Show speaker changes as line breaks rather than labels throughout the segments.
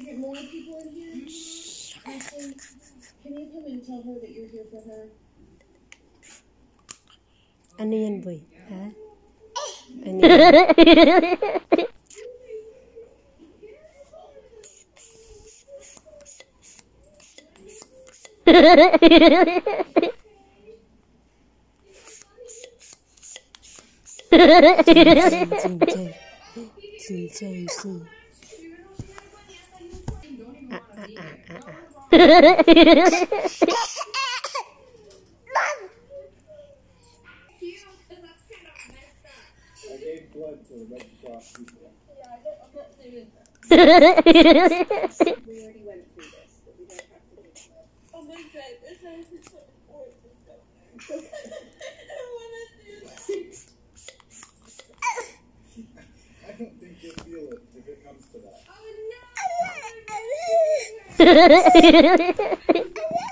get more people in here? Ashley, can you come and tell her that you're here for her?
Ano yan, boy? Ha? Ano yan?
I gave blood to the Red Cross people.
Yeah, I'm not saying that. We already went through this, but we don't have to do that. Oh my god, this is so important. I don't want to do that.
I don't think you'll feel it if it comes to that.
Oh no!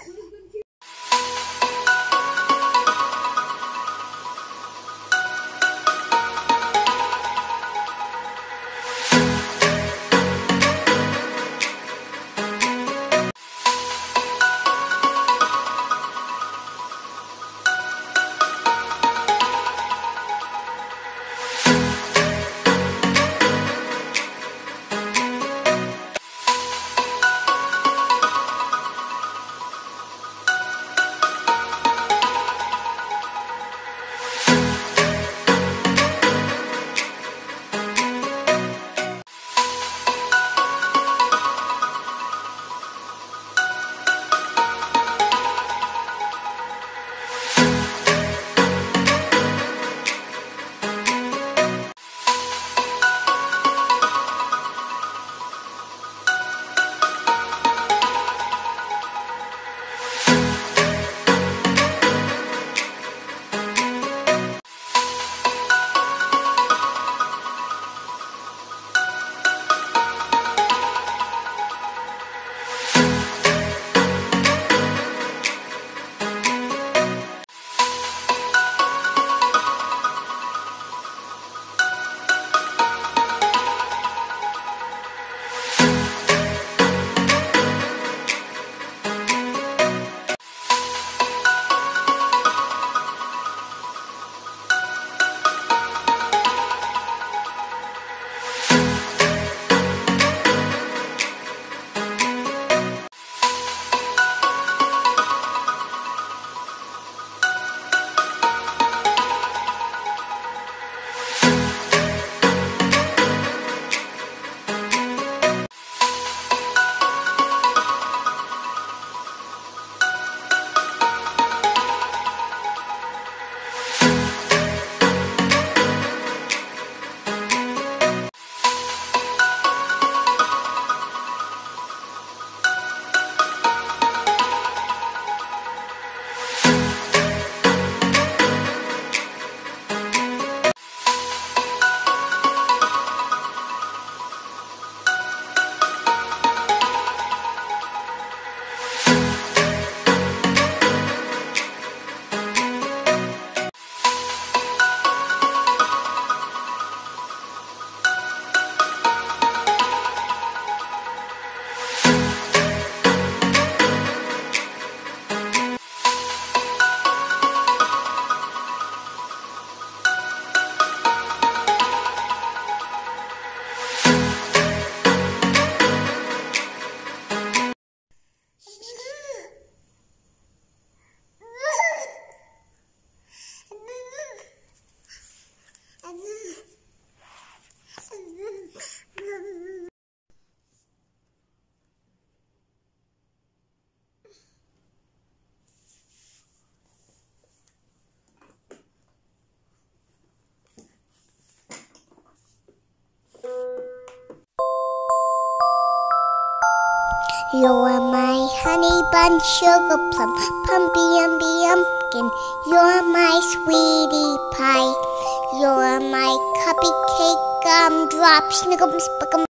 You're my honey bun, sugar plum, pumpy umby umpkin. You're my sweetie pie. You're my cupcake gumdrop, snickums, spickums.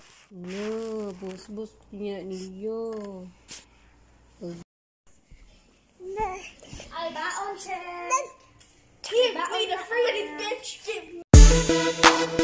No, bos punya niyo.
I got on.
Give me the fruity bitch.